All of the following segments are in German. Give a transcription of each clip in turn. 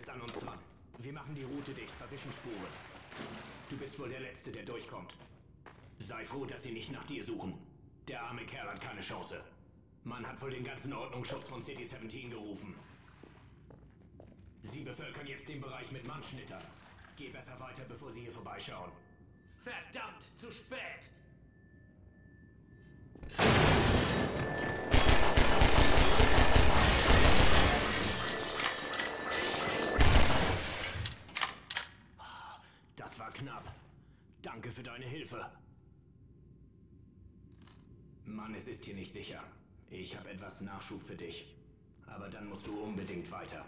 jetzt an uns dran. Wir machen die Route dicht, verwischen Spuren. Du bist wohl der Letzte, der durchkommt. Sei froh, dass sie nicht nach dir suchen. Der arme Kerl hat keine Chance. Man hat wohl den ganzen Ordnungsschutz von City 17 gerufen. Sie bevölkern jetzt den Bereich mit Mannschnittern. Geh besser weiter, bevor sie hier vorbeischauen. Verdammt, zu spät! Das war knapp. Danke für deine Hilfe. Mann, es ist hier nicht sicher. Ich habe etwas Nachschub für dich. Aber dann musst du unbedingt weiter.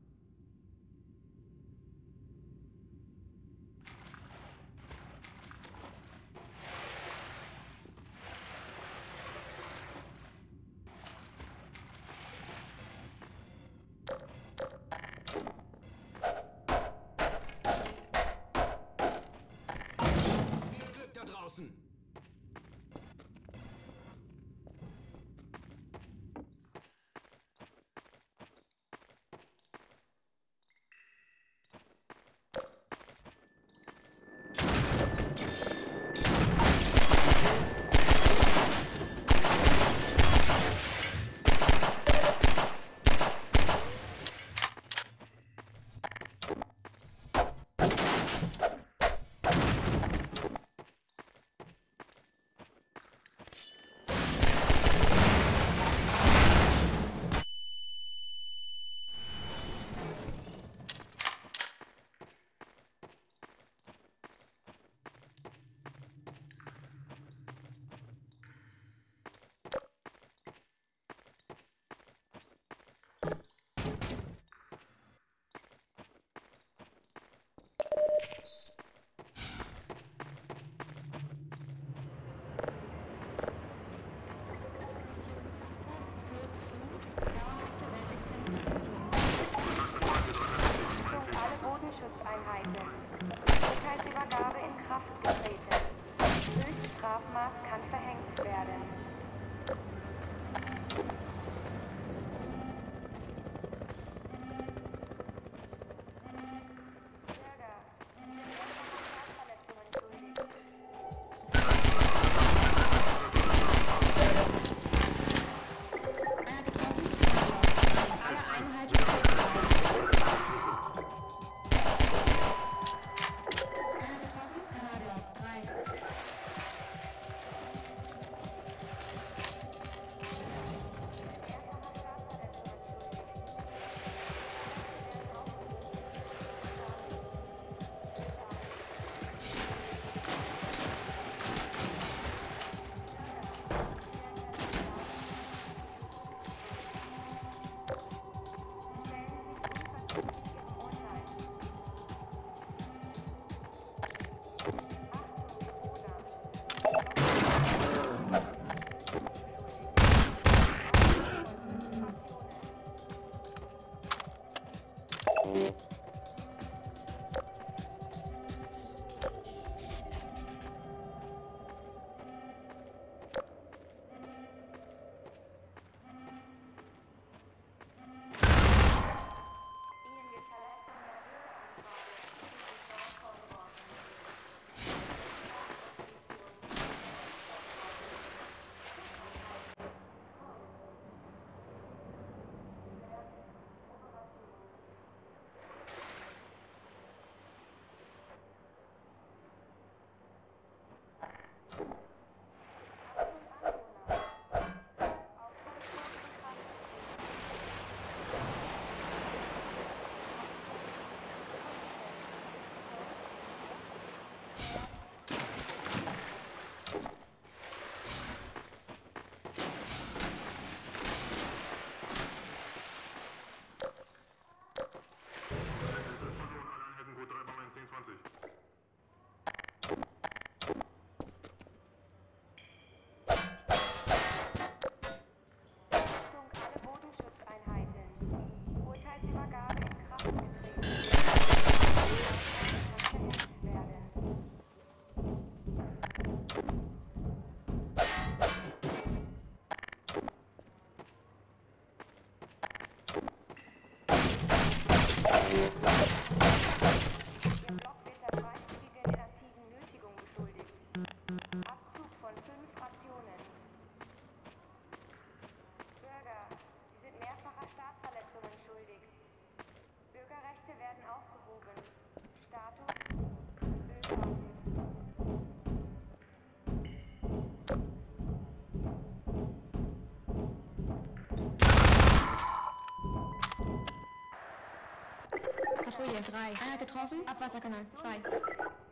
Viel Glück da draußen! Urteilsübergabe in Kraft getreten. Höchststrafmaß kann verhängt werden. Patrouille 3. Einheit getroffen. Abwasserkanal 2.